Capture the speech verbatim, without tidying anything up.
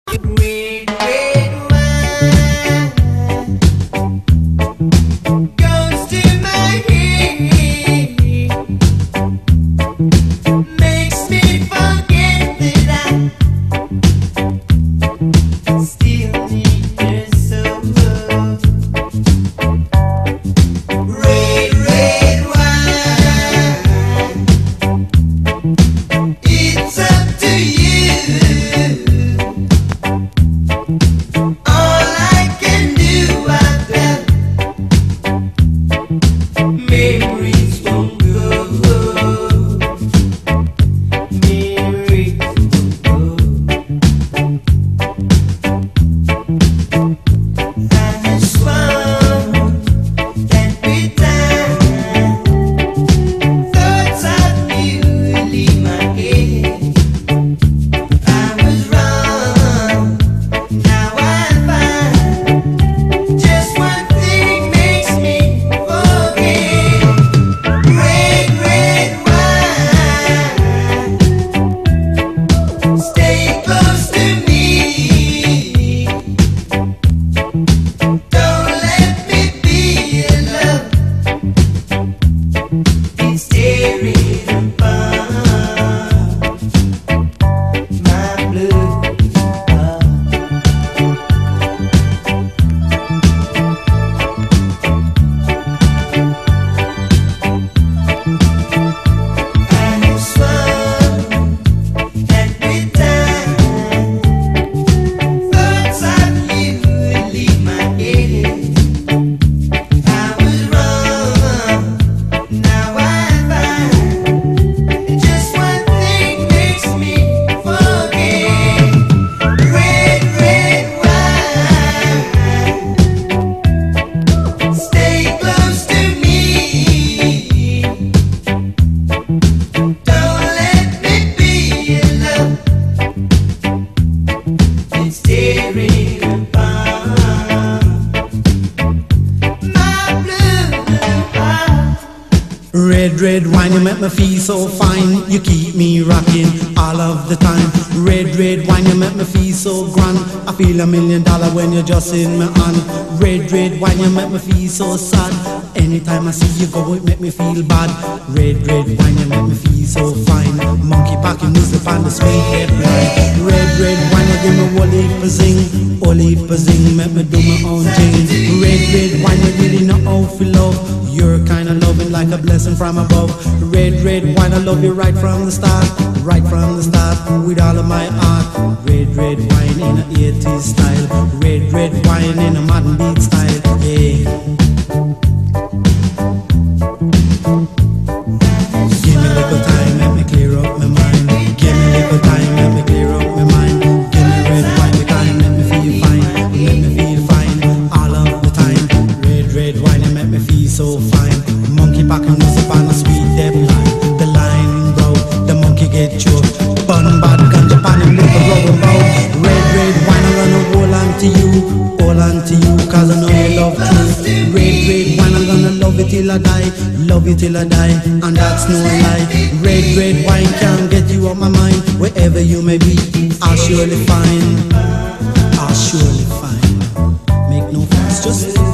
Red, red wine goes to my head, makes me forget that I still need her so. Red, red wine, it's up to you. All I can do, I tell memories won't go. Memories won't go. I swung that bit time. Thoughts of you leave my head. I was wrong. Now I find just one thing makes me forget. Red, red wine, stay close to me. Don't let me be alone. It's tearing apart my blue heart. I swung that bit time. Thoughts of you leave my head. I was wrong. Now I find just one thing makes me forget. Red, red wine, stay close to me. Don't let me be alone. It's tearing apart my blue heart. Red, red wine, you make me feel so fine. You keep me rocking all of the time. Red, red wine, you make me feel so grand. I feel a million dollar when you're just in my hand. Red, red wine, you make me feel so sad. Anytime I see you go, it make me feel bad. Red, red wine, you make me feel so fine. Monkey packing music on the sweet head line. Red, red wine, you give me whole heap of zing. Whole heap of zing, make me do my own thing. Red, red wine, you really know how to love. You're kinda loving like a blessing from above. Red, red wine, I love you right from the start. Right from the start, with all of my heart. Red, red wine in a eighties style. Red, red wine in a modern beat style. Yeah. Give me a little time, let me clear up my mind. Give me a little time, let me clear up my mind. Give me red wine, the time, let me feel fine. Let me feel fine all of the time. Red, red wine, it make me feel so fine. Monkey packing music on a sweet dead line. The line bro, the monkey get choked. Bun bad ganja pan and look a rubber bow. Red, red wine, I'm gonna hold on to you. Hold on to you, cause I know you love truth. Red, red wine, I'm gonna love it till I die. Love you till I die, and that's no lie. Red, red wine can't get you off my mind. Wherever you may be, I'll surely find. I'll surely find. Make no fuss, just